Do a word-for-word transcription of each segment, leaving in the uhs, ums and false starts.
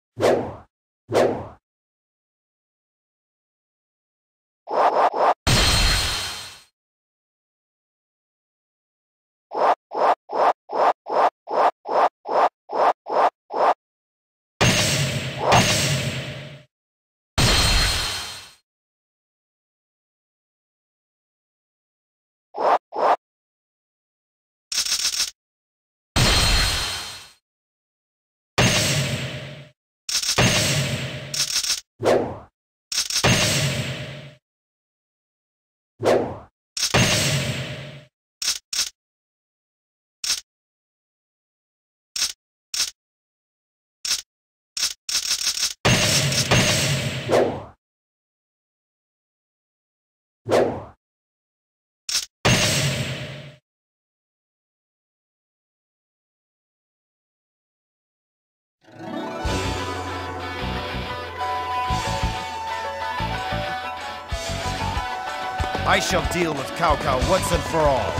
I shall deal with Cao Cao once and for all.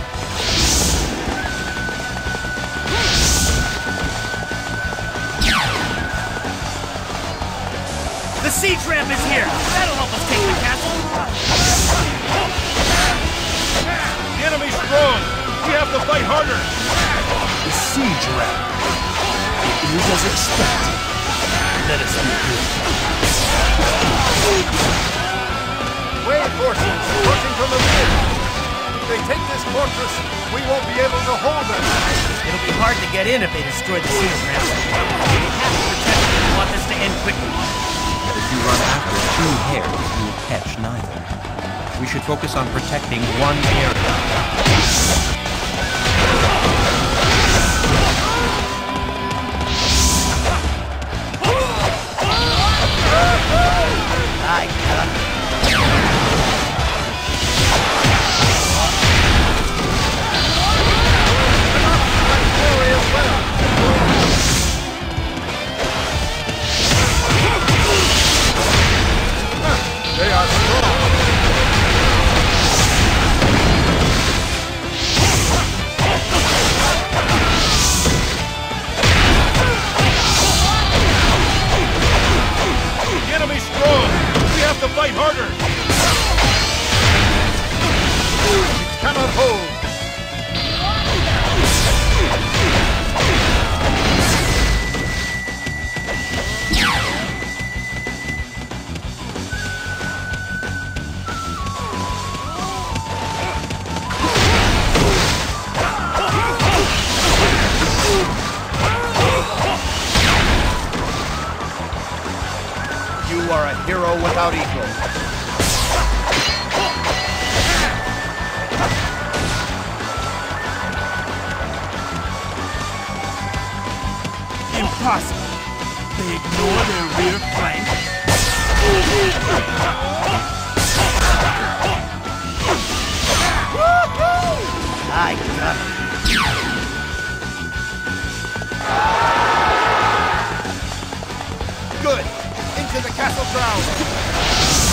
The siege ramp is here! That'll help us take the castle! The enemy's strong! We have to fight harder! The siege ramp. It is as expected. Let us be good. Reinforcements approaching from the rear! If they take this fortress, we won't be able to hold them! It'll be hard to get in if they destroy the siege ramp. We have to protect it and want this to end quickly. If you run after two hares, you will catch neither. We should focus on protecting one area. I got it. They are strong! The enemy's strong! We have to fight harder! We cannot hold! You are a hero without equal. Impossible! They ignore their rear flank. I got it. Good! Into the castle grounds!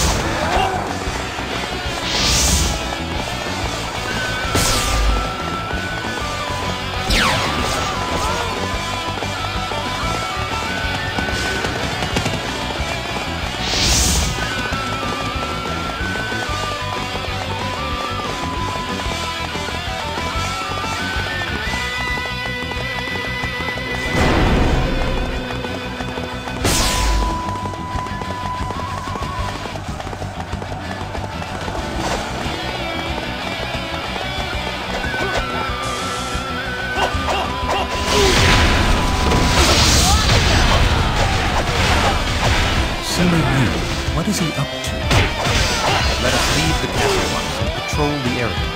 What is he up to? Let us leave the castle once and patrol the area.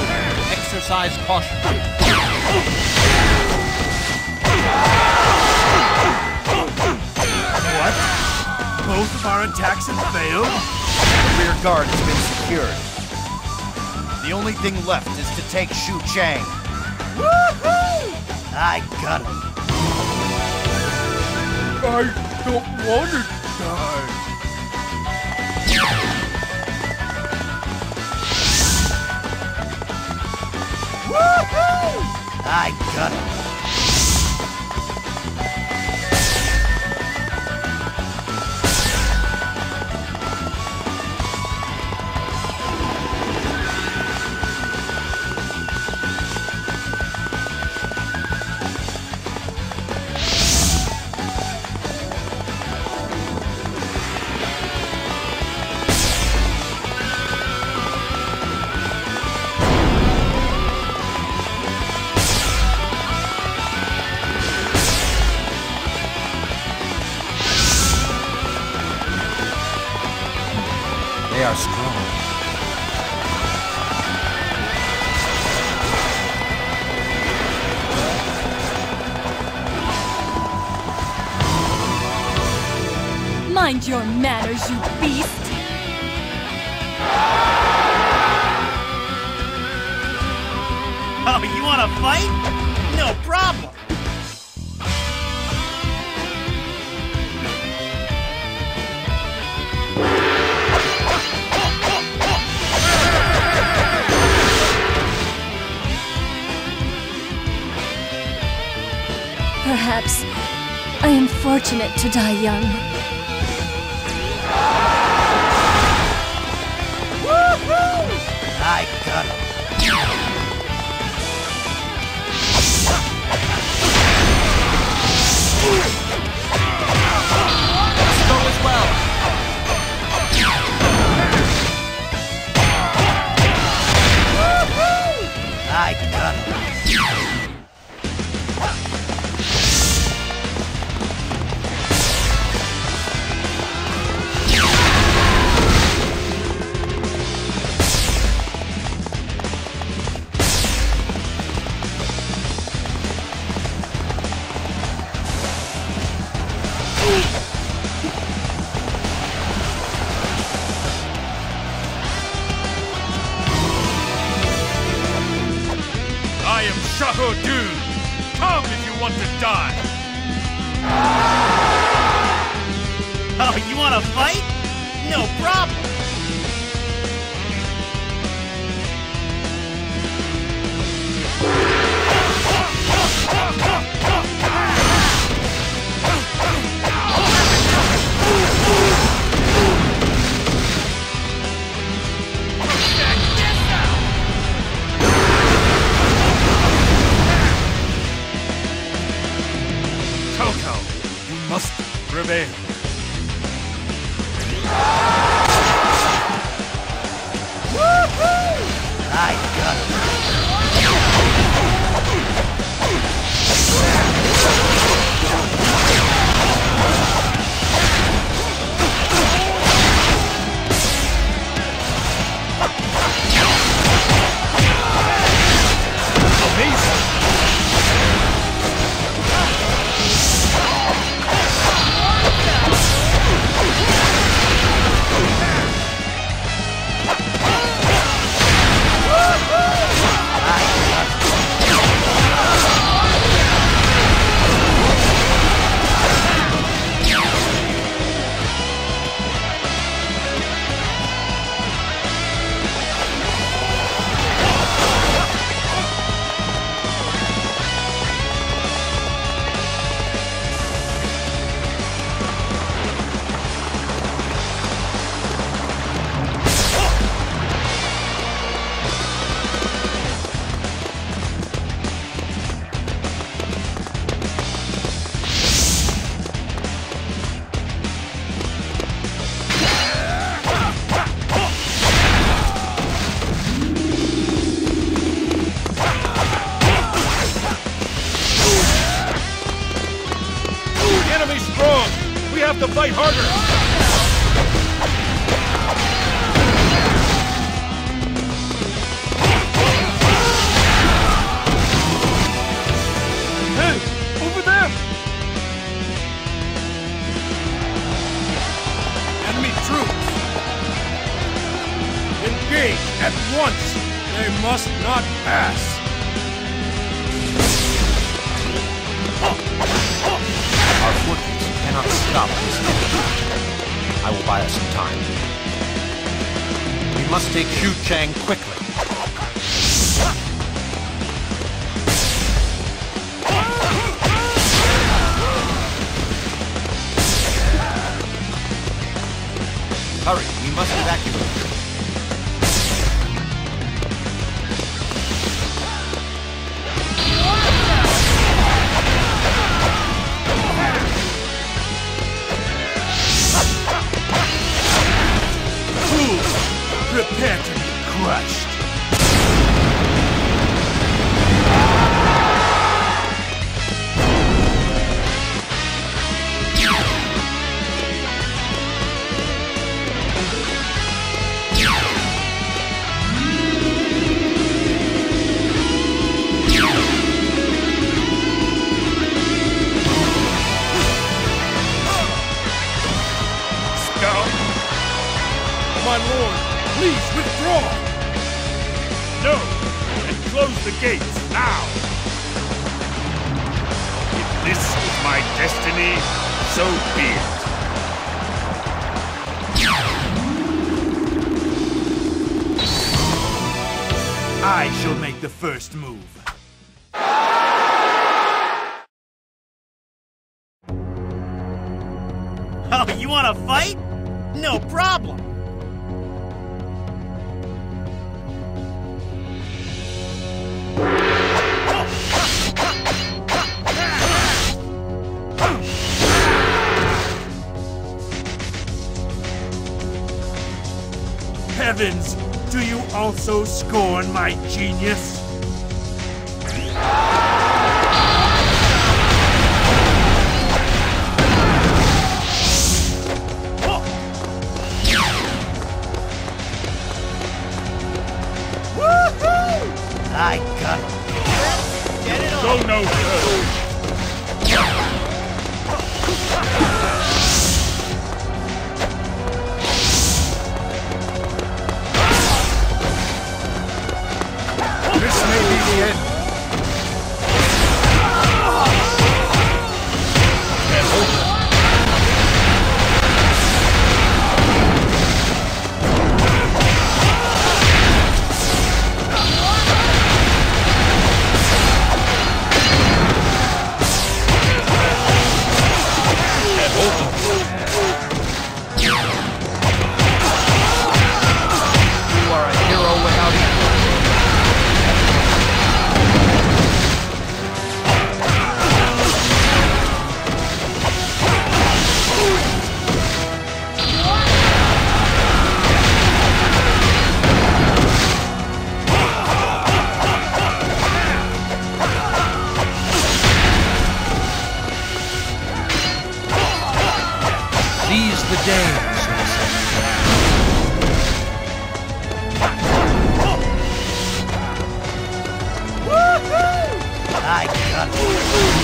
Exercise caution. of our attacks have failed? The rear guard has been secured. The only thing left is to take Shu Chang. Woohoo! I got him. I don't want to die. Woohoo! I got him. They are strong. Mind your manners, you beast! Oh, you wanna fight? No problem. Perhaps I am fortunate to die young. Woohoo! I got him. Let's go as well. Woohoo! I got him. I am Shahodun. Come if you want to die. Oh, you wanna fight? No problem. Coco, you must prevail. Woohoo! I got him. have to fight harder! Hey! Over there! at once! They must not pass! Our fortress cannot stop this enemy. I will buy us some time. We must take Shu Chang quickly. Hurry, we must evacuate. Prepare to be crushed! Scout! My lord! Please withdraw! No! And close the gates, now! If this is my destiny, so be it. I shall make the first move. Oh, you wanna fight? No problem! Heavens! Do you also scorn my genius? I got him. Get it on. Go no further. This may be the end. And over. Seize the day, I got him.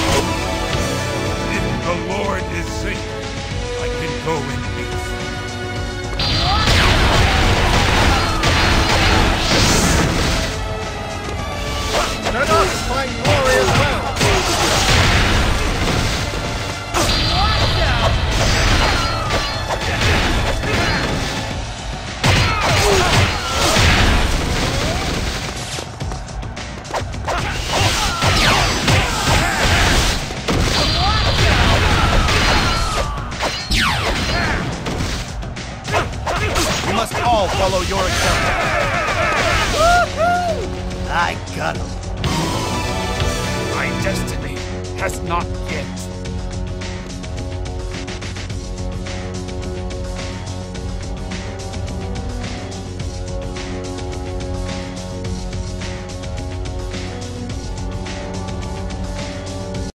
If the Lord is safe, I can go in peace. Let us find glory as well. We must all follow your example. I got him. My destiny has not yet